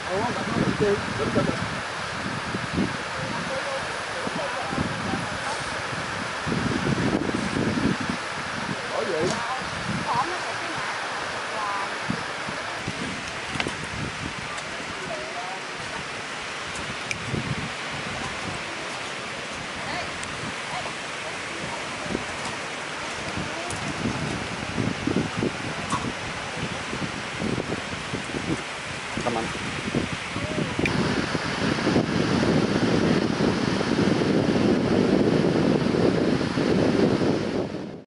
Ủa, bạn nói được chưa? Đúng chưa? Ủa gì? Cảm ơn.